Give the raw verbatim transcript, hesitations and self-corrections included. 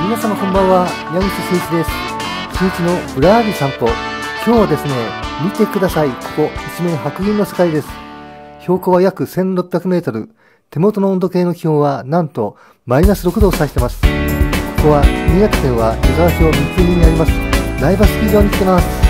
皆様こんばんは、矢口真一です。新一のぶらり散歩。今日はですね、見てください。ここ一面白銀の世界です。標高は約せんろっぴゃくメートル。手元の温度計の気温はなんとマイナスろくどを指してます。ここは新潟県は湯沢町三国にあります苗場スキー場に来てます。